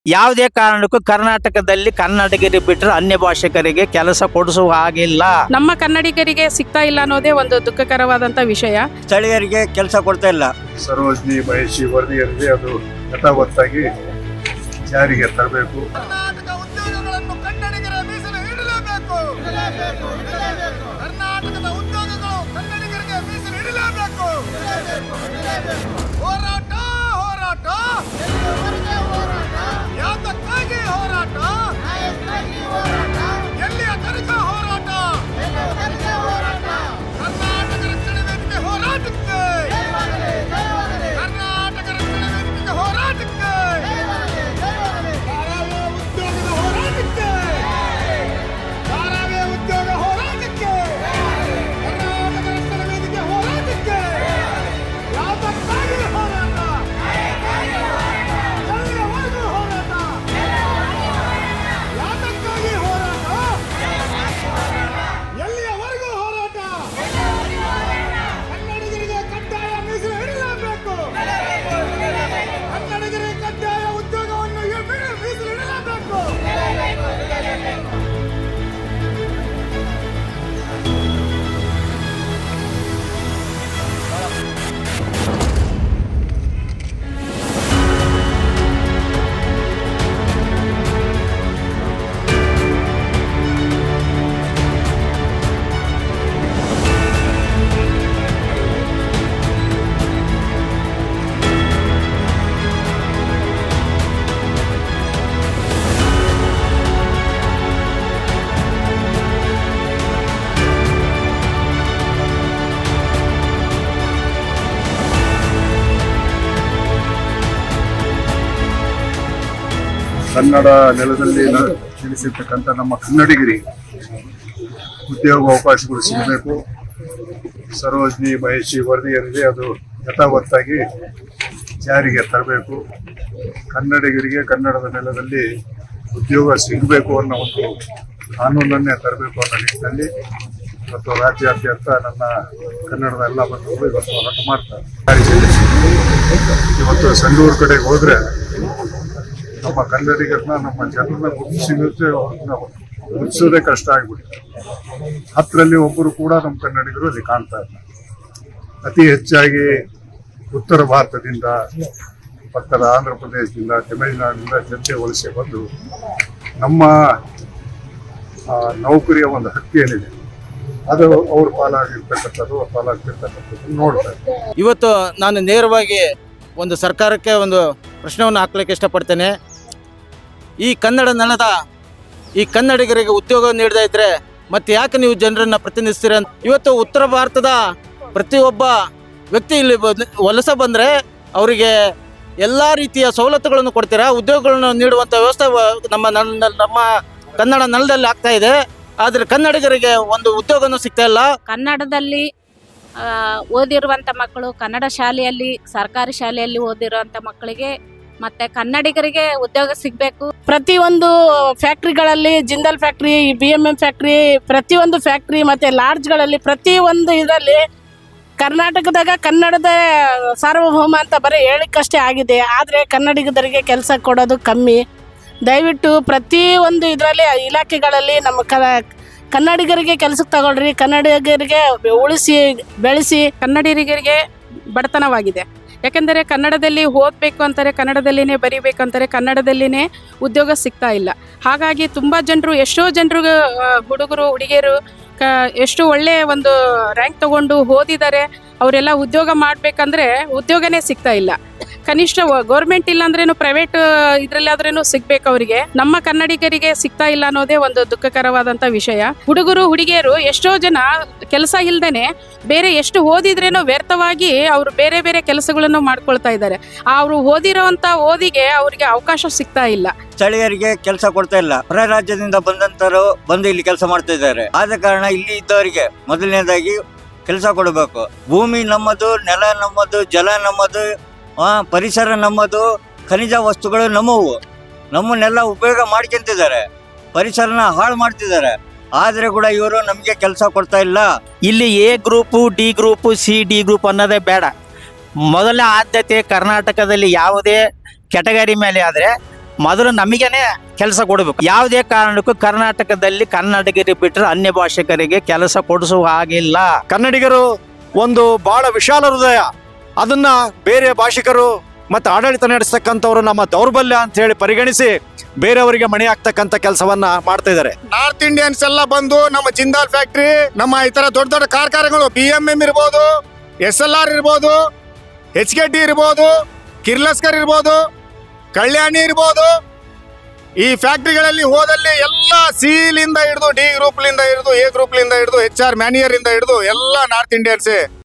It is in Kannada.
ಯಾವುದೇ ಕಾರಣಕ್ಕೂ ಕರ್ನಾಟಕದಲ್ಲಿ ಕನ್ನಡಿಗರಿಗೆ ಬಿಟ್ಟರೆ ಅನ್ಯ ಭಾಷಿಕರಿಗೆ ಕೆಲಸ ಕೊಡಿಸುವ ಹಾಗಿಲ್ಲ. ನಮ್ಮ ಕನ್ನಡಿಗರಿಗೆ ಸಿಗ್ತಾ ಇಲ್ಲ ಅನ್ನೋದೇ ಒಂದು ದುಃಖಕರವಾದಂತ ವಿಷಯ. ಸ್ಥಳೀಯರಿಗೆ ಕೆಲಸ ಕೊಡ್ತಾ ಇಲ್ಲ. ಸರೋಜಿನಿ ಮಹಿಷಿ ವರದಿಯಲ್ಲಿ ಅದು ಯಥಾವತ್ತಾಗಿ ಜಾರಿಗೆ ತರಬೇಕು. ಕರ್ನಾಟಕ ಉದ್ಯೋಗಗಳನ್ನು ಕನ್ನಡಿಗರ ಮೀಸಲು ಇಡಲೇಬೇಕು. ಕರ್ನಾಟಕದ ಉದ್ಯೋಗಗಳು ಕನ್ನಡಿಗರಿಗೆ ಮೀಸಲು ಇಡಲೇಬೇಕು. ಹೋರಾಟ ಹೋರಾಟ ಯಾತಕ್ಕಾಗಿ ಹೋರಾಟ, ಎಲ್ಲಿಯ ತನಕ ಹೋರಾಟ, ಕರ್ನಾಟಕ ರಕ್ಷಣೆ ವೇದಿಕೆ ಹೋರಾಟಕ್ಕೆ, ಕರ್ನಾಟಕ ರಕ್ಷಣೆ ವೇದಿಕೆ ಹೋರಾಟಕ್ಕೆ, ಧಾರಾವ್ಯ ಉದ್ಯೋಗದ ಹೋರಾಟಕ್ಕೆ, ಧಾರಾವ್ಯ ಉದ್ಯೋಗ ಹೋರಾಟಕ್ಕೆ, ಕರ್ನಾಟಕ ರಕ್ಷಣೆ ವೇದಿಕೆ ಹೋರಾಟಕ್ಕೆ, ಯಾತಕ್ಕಾಗಿ ಹೋರಾಟ, ಎಲ್ಲಿಯವರೆಗೂ ಹೋರಾಟ, ಯಾತಕ್ಕಾಗಿ ಹೋರಾಟ, ಎಲ್ಲಿಯವರೆಗೂ ಹೋರಾಟ, ಕನ್ನಡಿಗರಿಗೆ ಕಡ್ಡಾಯ ಮೀಸಲು ಇಡಲೇಬೇಕು. ಕನ್ನಡಿಗರಿಗೆ ಕಡ್ಡಾಯ ಉದ್ಯೋಗವನ್ನು ಮೀಸಲು ಇಡಲೇಬೇಕು. ಕನ್ನಡ ನೆಲದಲ್ಲಿ ನೆಲೆಸಿರ್ತಕ್ಕಂಥ ನಮ್ಮ ಕನ್ನಡಿಗರಿಗೆ ಉದ್ಯೋಗ ಅವಕಾಶಗಳು ಸಿಗಬೇಕು. ಸರೋಜಿನಿ ಮಹಿಷಿ ವರದಿಯಲ್ಲಿ ಅದು ಯಥಾವತ್ತಾಗಿ ಜಾರಿಗೆ ತರಬೇಕು. ಕನ್ನಡಿಗರಿಗೆ ಕನ್ನಡದ ನೆಲದಲ್ಲಿ ಉದ್ಯೋಗ ಸಿಗಬೇಕು ಅನ್ನೋ ಒಂದು ಕಾನೂನನ್ನೇ ತರಬೇಕು ಅನ್ನೋ ನಿಟ್ಟಿನಲ್ಲಿ ಮತ್ತು ರಾಜ್ಯಾದ್ಯಂತ ನನ್ನ ಕನ್ನಡದ ಎಲ್ಲ ಬಂಧುಗಳು ಇವತ್ತು ಹೋರಾಟ ಮಾಡ್ತಾರೆ. ಇವತ್ತು ಸಂಡೂರು ಕಡೆಗೆ ಹೋದ್ರೆ ನಮ್ಮ ಕನ್ನಡಿಗರನ್ನ, ನಮ್ಮ ಜನರನ್ನ ಗುರುತಿಸೋದೇ ಕಷ್ಟ ಆಗ್ಬಿಟ್ಟಿದೆ. 10ರಲ್ಲಿ ಒಬ್ಬರು ಕೂಡ ನಮ್ಮ ಕನ್ನಡಿಗರು ಅಲ್ಲಿ ಕಾಣ್ತಾ ಇಲ್ಲ. ಅತಿ ಹೆಚ್ಚಾಗಿ ಉತ್ತರ ಭಾರತದಿಂದ, ಪಕ್ಕದ ಆಂಧ್ರ ಪ್ರದೇಶದಿಂದ, ತಮಿಳುನಾಡಿನಿಂದ ಜನತೆ ವಲಸೆ ಬಂದು ನಮ್ಮ ನೌಕರಿಯ ಒಂದು ಹಕ್ಕು ಏನಿದೆ ಅದು ಅವ್ರ ಪಾಲಾಗ್ತಿರ್ತಕ್ಕಂಥದ್ದು ನೋಡ್ತಾರೆ. ಇವತ್ತು ನಾನು ನೇರವಾಗಿ ಒಂದು ಸರ್ಕಾರಕ್ಕೆ ಒಂದು ಪ್ರಶ್ನೆಯನ್ನು ಹಾಕ್ಲಿಕ್ಕೆ ಇಷ್ಟಪಡ್ತೇನೆ. ಈ ಕನ್ನಡ ನೆಲದ ಈ ಕನ್ನಡಿಗರಿಗೆ ಉದ್ಯೋಗ ನೀಡದೇ ಇದ್ರೆ ಮತ್ತೆ ಯಾಕೆ ನೀವು ಜನರನ್ನು ಪ್ರತಿನಿಧಿಸ್ತೀರ? ಇವತ್ತು ಉತ್ತರ ಭಾರತದ ಪ್ರತಿಯೊಬ್ಬ ವ್ಯಕ್ತಿ ಇಲ್ಲಿ ವಲಸೆ ಬಂದರೆ ಅವರಿಗೆ ಎಲ್ಲ ರೀತಿಯ ಸವಲತ್ತುಗಳನ್ನು ಕೊಡ್ತೀರಾ, ಉದ್ಯೋಗಗಳನ್ನು ನೀಡುವಂಥ ವ್ಯವಸ್ಥೆ ನಮ್ಮ ಕನ್ನಡ ನೆಲದಲ್ಲಿ ಆಗ್ತಾ ಇದೆ. ಆದರೆ ಕನ್ನಡಿಗರಿಗೆ ಒಂದು ಉದ್ಯೋಗನೂ ಸಿಗ್ತಾ ಇಲ್ಲ. ಕನ್ನಡದಲ್ಲಿ ಓದಿರುವಂಥ ಮಕ್ಕಳು, ಕನ್ನಡ ಶಾಲೆಯಲ್ಲಿ, ಸರ್ಕಾರಿ ಶಾಲೆಯಲ್ಲಿ ಓದಿರುವಂಥ ಮಕ್ಕಳಿಗೆ ಮತ್ತೆ ಕನ್ನಡಿಗರಿಗೆ ಉದ್ಯೋಗ ಸಿಗಬೇಕು. ಪ್ರತಿಯೊಂದು ಫ್ಯಾಕ್ಟ್ರಿಗಳಲ್ಲಿ, ಜಿಂದಾಲ್ ಫ್ಯಾಕ್ಟ್ರಿ, BMM ಫ್ಯಾಕ್ಟ್ರಿ, ಪ್ರತಿಯೊಂದು ಫ್ಯಾಕ್ಟ್ರಿ ಮತ್ತೆ ಲಾಡ್ಜ್ಗಳಲ್ಲಿ ಪ್ರತಿಯೊಂದು ಇದರಲ್ಲಿ ಕರ್ನಾಟಕದಾಗ ಕನ್ನಡದ ಸಾರ್ವಭೌಮ ಅಂತ ಬರೀ ಹೇಳಿಕಷ್ಟೇ ಆಗಿದೆ. ಆದರೆ ಕನ್ನಡಿಗರಿಗೆ ಕೆಲಸ ಕೊಡೋದು ಕಮ್ಮಿ. ದಯವಿಟ್ಟು ಪ್ರತಿಯೊಂದು ಇದರಲ್ಲಿ ಇಲಾಖೆಗಳಲ್ಲಿ ನಮ್ಮ ಕನ್ನಡಿಗರಿಗೆ ಕೆಲಸಕ್ಕೆ ತಗೊಳ್ರಿ. ಕನ್ನಡಿಗರಿಗೆ ಉಳಿಸಿ ಬೆಳೆಸಿ. ಕನ್ನಡಿಗರಿಗೆ ಬಡತನವಾಗಿದೆ. ಯಾಕೆಂದರೆ ಕನ್ನಡದಲ್ಲಿ ಓದಬೇಕು ಅಂತಾರೆ, ಕನ್ನಡದಲ್ಲಿನೇ ಬರೀಬೇಕು ಅಂತಾರೆ, ಕನ್ನಡದಲ್ಲಿನೇ ಉದ್ಯೋಗ ಸಿಗ್ತಾ ಇಲ್ಲ. ಹಾಗಾಗಿ ತುಂಬ ಜನರು, ಎಷ್ಟೋ ಜನರು, ಹುಡುಗರು ಹುಡುಗಿಯರು ಎಷ್ಟು ಒಳ್ಳೆಯ ಒಂದು ರ್ಯಾಂಕ್ ತಗೊಂಡು ಓದಿದ್ದಾರೆ. ಅವರೆಲ್ಲ ಉದ್ಯೋಗ ಮಾಡಬೇಕಂದ್ರೆ ಉದ್ಯೋಗನೇ ಸಿಗ್ತಾ ಇಲ್ಲ. ಕನಿಷ್ಠ ಗೌರ್ಮೆಂಟ್ ಇಲ್ಲ ಅಂದ್ರೇನು ಪ್ರೈವೇಟ್ ಇದ್ರಲ್ಲಾದ್ರೇನು ಸಿಗ್ಬೇಕು ಅವರಿಗೆ. ನಮ್ಮ ಕನ್ನಡಿಗರಿಗೆ ಸಿಗ್ತಾ ಇಲ್ಲ ಅನ್ನೋದೇ ಒಂದು ದುಃಖಕರವಾದಂತ ವಿಷಯ. ಹುಡುಗರು ಹುಡುಗಿಯರು ಎಷ್ಟೋ ಜನ ಕೆಲಸ ಇಲ್ದೇನೆ ಬೇರೆ ಎಷ್ಟು ಓದಿದ್ರೇನೋ ವ್ಯರ್ಥವಾಗಿ ಅವರು ಬೇರೆ ಬೇರೆ ಕೆಲಸಗಳನ್ನು ಮಾಡ್ಕೊಳ್ತಾ ಇದ್ದಾರೆ. ಅವರು ಓದಿರೋಂಥ ಓದಿಗೆ ಅವರಿಗೆ ಅವಕಾಶ ಸಿಗ್ತಾ ಇಲ್ಲ. ಸ್ಥಳೀಯರಿಗೆ ಕೆಲಸ ಕೊಡ್ತಾ ಇಲ್ಲ. ಹೊರ ರಾಜ್ಯದಿಂದ ಬಂದಂತರು ಬಂದು ಇಲ್ಲಿ ಕೆಲಸ ಮಾಡ್ತಾ ಇದ್ದಾರೆ. ಆದ ಕಾರಣ ಇಲ್ಲಿ ಇದ್ದವರಿಗೆ ಮೊದಲನೇದಾಗಿ ಕೆಲಸ ಕೊಡಬೇಕು. ಭೂಮಿ ನಮ್ಮದು, ನೆಲ ನಮ್ಮದು, ಜಲ ನಮ್ಮದು, ಪರಿಸರ ನಮ್ಮದು, ಖನಿಜ ವಸ್ತುಗಳು ನಮ್ಮವು. ನಮ್ಮನ್ನೆಲ್ಲ ಉಪಯೋಗ ಮಾಡ್ಕೊಂತಿದ್ದಾರೆ, ಪರಿಸರನ ಹಾಳು ಮಾಡ್ತಿದ್ದಾರೆ. ಆದ್ರೆ ಕೂಡ ಇವರು ನಮಗೆ ಕೆಲಸ ಕೊಡ್ತಾ ಇಲ್ಲ. ಇಲ್ಲಿ A group, D group, C, D group ಅನ್ನೋದೇ ಬೇಡ. ಮೊದಲ ಆದ್ಯತೆ ಕರ್ನಾಟಕದಲ್ಲಿ ಯಾವುದೇ ಕ್ಯಾಟಗರಿ ಮೇಲೆ ಆದರೆ ಮೊದಲು ನಮಗೇನೆ ಕೆಲಸ ಕೊಡಬೇಕು. ಯಾವುದೇ ಕಾರಣಕ್ಕೂ ಕರ್ನಾಟಕದಲ್ಲಿ ಕನ್ನಡಿಗರಿಗೆ ಬಿಟ್ಟರೆ ಅನ್ಯ ಭಾಷಿಕರಿಗೆ ಕೆಲಸ ಕೊಡಿಸುವ ಹಾಗಿಲ್ಲ. ಕನ್ನಡಿಗರು ಒಂದು ಬಹಳ ವಿಶಾಲ ಹೃದಯ, ಅದನ್ನ ಬೇರೆ ಭಾಷಿಕರು ಮತ್ತು ಆಡಳಿತ ನಡೆಸ್ತಕ್ಕಂಥವ್ರು ನಮ್ಮ ದೌರ್ಬಲ್ಯ ಅಂತ ಹೇಳಿ ಪರಿಗಣಿಸಿ ಬೇರೆಯವರಿಗೆ ಮಣಿ ಹಾಕ್ತಕ್ಕಂಥ ಕೆಲಸವನ್ನ ಮಾಡ್ತಾ ಇದ್ದಾರೆ. ನಾರ್ತ್ ಇಂಡಿಯನ್ಸ್ ಎಲ್ಲ ಬಂದು ನಮ್ಮ ಜಿಂದಾಲ್ ಫ್ಯಾಕ್ಟ್ರಿ, ನಮ್ಮ ಈ ತರ ದೊಡ್ಡ ದೊಡ್ಡ ಕಾರ್ಖಾನೆಗಳು BMM ಇರ್ಬೋದು, SLR ಇರ್ಬೋದು, HKT ಇರ್ಬೋದು, ಕಿರ್ಲಸ್ಕರ್ ಇರ್ಬೋದು, ಕಲ್ಯಾಣಿ ಇರ್ಬೋದು, ಈ ಫ್ಯಾಕ್ಟ್ರಿಗಳಲ್ಲಿ ಹೋದಲ್ಲಿ ಎಲ್ಲ C ಲಿಂದ ಹಿಡಿದು D ಗ್ರೂಪ್ ಲಿಂದ ಹಿಡಿದು A ಗ್ರೂಪ್ ಲಿಂದ ಹಿಡಿದು HR ಮ್ಯಾನೇಜರ್ ಇಂದ ಹಿಡಿದು ಎಲ್ಲ ನಾರ್ತ್ ಇಂಡಿಯನ್ಸೇ.